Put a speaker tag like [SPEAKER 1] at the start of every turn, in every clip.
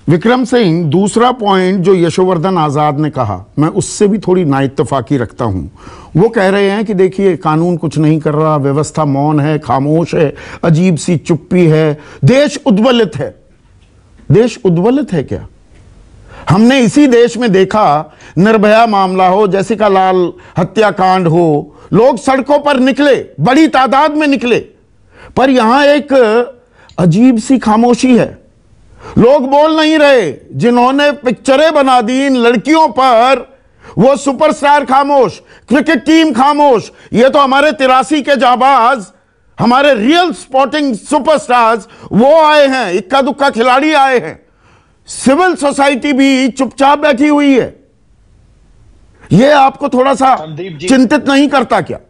[SPEAKER 1] विक्रम सिंह, दूसरा पॉइंट जो यशोवर्धन आजाद ने कहा, मैं उससे भी थोड़ी नाइत्तफाकी रखता हूं। वो कह रहे हैं कि देखिए कानून कुछ नहीं कर रहा, व्यवस्था मौन है, खामोश है, अजीब सी चुप्पी है, देश उद्वलित है। देश उद्वलित है क्या? हमने इसी देश में देखा, निर्भया मामला हो, जैसिका लाल हत्याकांड हो, लोग सड़कों पर निकले, बड़ी तादाद में निकले, पर यहां एक अजीब सी खामोशी है। लोग बोल नहीं रहे। जिन्होंने पिक्चरें बना दी इन लड़कियों पर, वो सुपरस्टार खामोश, क्रिकेट टीम खामोश। ये तो हमारे 83 के जाबाज, हमारे रियल स्पोर्टिंग सुपरस्टार्स वो आए हैं, इक्का दुक्का खिलाड़ी आए हैं। सिविल सोसाइटी भी चुपचाप बैठी हुई है। ये आपको थोड़ा सा चिंतित नहीं करता क्या?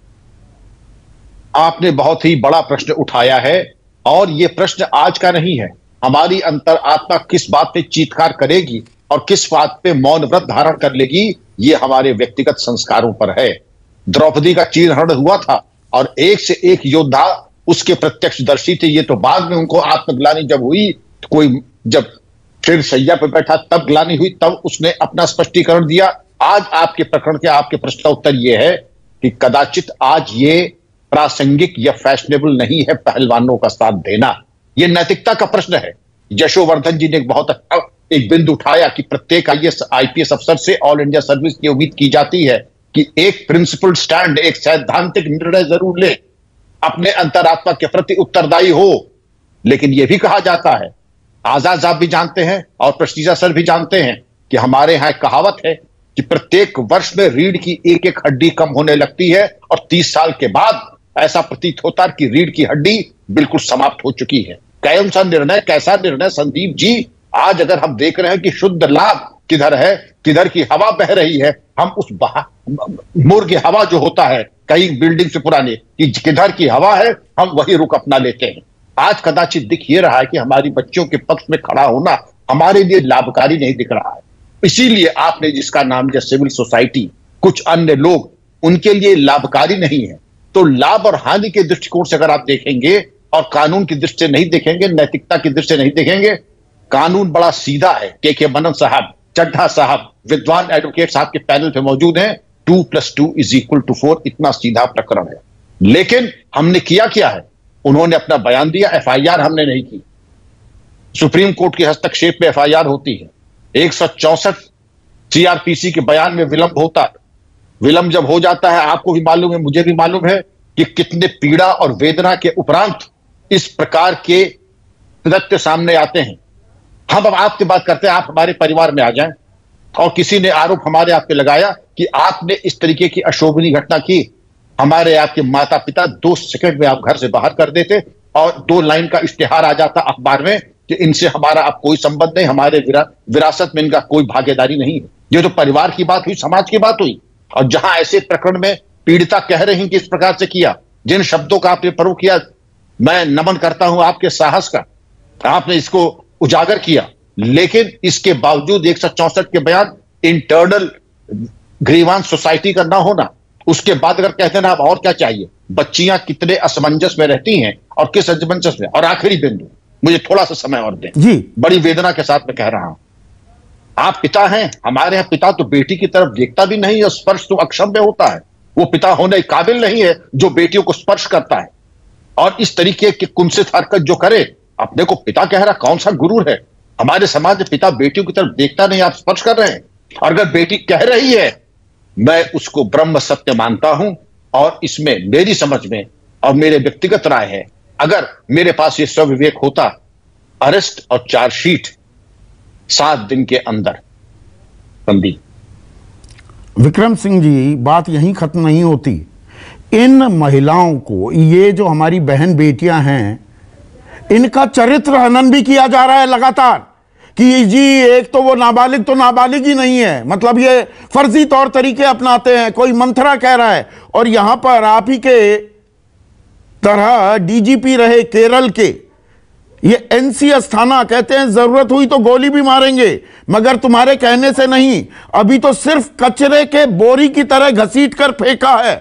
[SPEAKER 2] आपने बहुत ही बड़ा प्रश्न उठाया है, और यह प्रश्न आज का नहीं है। हमारी अंतर आत्मा किस बात पे चीत्कार करेगी और किस बात पे मौन व्रत धारण कर लेगी, ये हमारे व्यक्तिगत संस्कारों पर है। द्रौपदी का चीरहरण हुआ था और एक से एक योद्धा उसके प्रत्यक्षदर्शी थे। ये तो बाद में उनको आत्मग्लानि जब हुई, तो कोई जब फिर सैया पर बैठा तब ग्लानि हुई, तब उसने अपना स्पष्टीकरण दिया। आज आपके प्रकरण के आपके प्रश्न का उत्तर यह है कि कदाचित आज ये प्रासंगिक या फैशनेबल नहीं है पहलवानों का साथ देना। यह नैतिकता का प्रश्न है। यशोवर्धन जी ने एक बहुत अच्छा एक बिंदु उठाया कि प्रत्येक आईपीएस अफसर से ऑल इंडिया सर्विस की उम्मीद की जाती है कि एक प्रिंसिपल स्टैंड, एक सैद्धांतिक निर्णय जरूर ले, अपने अंतरात्मा के प्रति उत्तरदायी हो। लेकिन यह भी कहा जाता है, आजाद साहब भी जानते हैं और प्रस्टीजा सर भी जानते हैं कि हमारे यहां एक कहावत है कि प्रत्येक वर्ष में रीढ़ की एक एक हड्डी कम होने लगती है और 30 साल के बाद ऐसा प्रतीत होता है कि रीढ़ की हड्डी बिल्कुल समाप्त हो चुकी है। कौन सा निर्णय, कैसा निर्णय संदीप जी? आज अगर हम देख रहे हैं कि शुद्ध लाभ किधर है, किधर की हवा बह रही है, हम उस मुर्ग हवा जो होता है कई बिल्डिंग से पुराने कि किधर की हवा है, हम वही रुख अपना लेते हैं। आज कदाचित दिख ये रहा है कि हमारी बच्चियों के पक्ष में खड़ा होना हमारे लिए लाभकारी नहीं दिख रहा है। इसीलिए आपने जिसका नाम दिया सिविल सोसाइटी, कुछ अन्य लोग, उनके लिए लाभकारी नहीं है। तो लाभ और हानि के दृष्टिकोण से अगर आप देखेंगे और कानून की दृष्टि से नहीं देखेंगे, नैतिकता की दृष्टि से नहीं देखेंगे, कानून बड़ा सीधा है। के मनन साहब, चड्ढा साहब, विद्वान एडवोकेट साहब के पैनल पे मौजूद हैं। 2+2=4, इतना सीधा प्रकरण है। लेकिन हमने किया क्या है? उन्होंने अपना बयान दिया, एफआईआर हमने नहीं की। सुप्रीम कोर्ट के हस्तक्षेप में एफआईआर होती है। 164 सीआरपीसी के बयान में विलंब होता है। विलंब जब हो जाता है, आपको भी मालूम है, मुझे भी मालूम है कि कितने पीड़ा और वेदना के उपरांत इस प्रकार के तथ्य सामने आते हैं। हम अब आपसे बात करते हैं, आप हमारे परिवार में आ जाएं, और किसी ने आरोप हमारे आप पे लगाया कि आपने इस तरीके की अशोभनीय घटना की। हमारे आपके माता पिता 2 सेकंड में आप घर से बाहर कर देते और 2 लाइन का इश्तिहार आ जाता अखबार में कि इनसे हमारा अब कोई संबंध नहीं, हमारे विरासत में इनका कोई भागीदारी नहीं है। ये तो परिवार की बात हुई, समाज की बात हुई। और जहां ऐसे प्रकरण में पीड़िता कह रही कि इस प्रकार से किया, जिन शब्दों का आपने प्रयोग किया, मैं नमन करता हूं आपके साहस का, आपने इसको उजागर किया। लेकिन इसके बावजूद 164 के बयान, इंटरनल ग्रीवांस सोसाइटी का ना होना, उसके बाद अगर कहते हैं ना आप और क्या चाहिए, बच्चियां कितने असमंजस में रहती हैं और किस असमंजस में। और आखिरी बिंदु, मुझे थोड़ा सा समय और दें जी, बड़ी वेदना के साथ मैं कह रहा हूं। आप पिता हैं, हमारे यहाँ पिता तो बेटी की तरफ देखता भी नहीं है, स्पर्श तो अक्षम्य होता है। वो पिता होने काबिल नहीं है जो बेटियों को स्पर्श करता है और इस तरीके की कुंसित हरकत जो करे, अपने को पिता कह रहा, कौन सा गुरूर है? हमारे समाज में पिता बेटियों की तरफ देखता नहीं, आप स्पर्श कर रहे हैं। और अगर बेटी कह रही है, मैं उसको ब्रह्म सत्य मानता हूं। और इसमें मेरी समझ में और मेरे व्यक्तिगत राय है, अगर मेरे पास ये स्वविवेक होता, अरेस्ट और चार्जशीट 7 दिन के अंदर। संदीप
[SPEAKER 1] विक्रम सिंह जी, बात यहीं खत्म नहीं होती। इन महिलाओं को, ये जो हमारी बहन बेटियां हैं, इनका चरित्र हनन भी किया जा रहा है लगातार कि जी एक तो वो नाबालिग तो नाबालिग ही नहीं है, मतलब ये फर्जी तौर तरीके अपनाते हैं, कोई मंथरा कह रहा है। और यहां पर आप ही के तरह डीजीपी रहे केरल के, ये एनसी अस्थाना कहते हैं जरूरत हुई तो गोली भी मारेंगे, मगर तुम्हारे कहने से नहीं। अभी तो सिर्फ कचरे के बोरी की तरह घसीट कर फेंका है।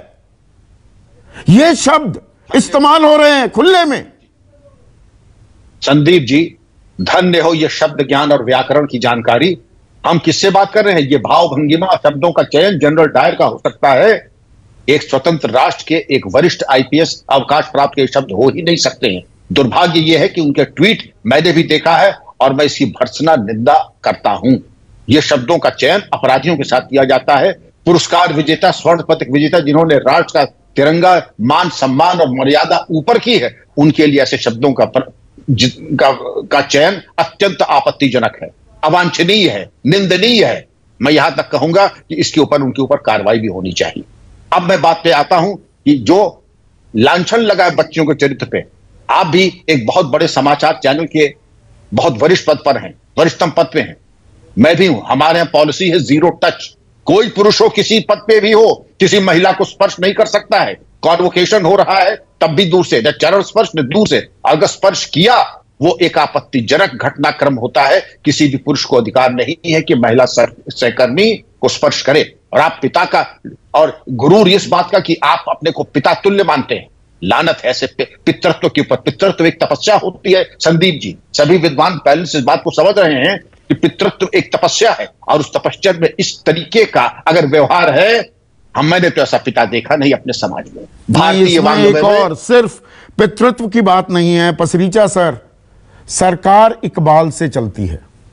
[SPEAKER 1] ये शब्द इस्तेमाल हो रहे हैं खुले में।
[SPEAKER 2] संदीप जी, धन्य हो ये शब्द ज्ञान और व्याकरण की जानकारी। हम किससे बात कर रहे हैं? ये भाव भंगिमा शब्दों का चयन जनरल डायर का हो सकता है। एक स्वतंत्र राष्ट्र के एक वरिष्ठ आईपीएस अवकाश प्राप्त के शब्द हो ही नहीं सकते हैं। दुर्भाग्य यह है कि उनके ट्वीट मैंने भी देखा है और मैं इसकी भर्त्सना निंदा करता हूं। ये शब्दों का चयन अपराधियों के साथ किया जाता है। पुरस्कार विजेता, स्वर्ण पदक विजेता, जिन्होंने राष्ट्र का तिरंगा मान सम्मान और मर्यादा ऊपर की है, उनके लिए ऐसे शब्दों का चयन अत्यंत आपत्तिजनक है, अवांछनीय है, निंदनीय है। मैं यहां तक कहूंगा कि इसके ऊपर उनके ऊपर कार्रवाई भी होनी चाहिए। अब मैं बात पे आता हूं कि जो लांछन लगा है बच्चियों के चरित्र पे, आप भी एक बहुत बड़े समाचार चैनल के बहुत वरिष्ठ पद पर हैं, वरिष्ठतम पद पे हैं, मैं भी हूं। हमारे यहां पॉलिसी है जीरो टच। कोई पुरुष हो, किसी पद पे भी हो, किसी महिला को स्पर्श नहीं कर सकता है। कॉन्वोकेशन हो रहा है तब भी दूर से, न चरण स्पर्श न दूर से। अगर स्पर्श किया वो एक आपत्तिजनक घटनाक्रम होता है। किसी भी पुरुष को अधिकार नहीं है कि महिला सहकर्मी को स्पर्श करे। और आप पिता का और गुरूर इस बात का कि आप अपने को पिता तुल्य मानते हैं। लानत है ऐसे पितृत्व के ऊपर। पितृत्व एक तपस्या होती है संदीप जी, सभी विद्वान पहले से इस बात को समझ रहे हैं कि पितृत्व एक तपस्या है। और उस तपस्या में इस तरीके का अगर व्यवहार है, मैंने तो ऐसा पिता देखा नहीं अपने समाज में। भारतीय
[SPEAKER 1] एक और सिर्फ पितृत्व की बात नहीं है पसरीचा सर, सरकार इकबाल से चलती है।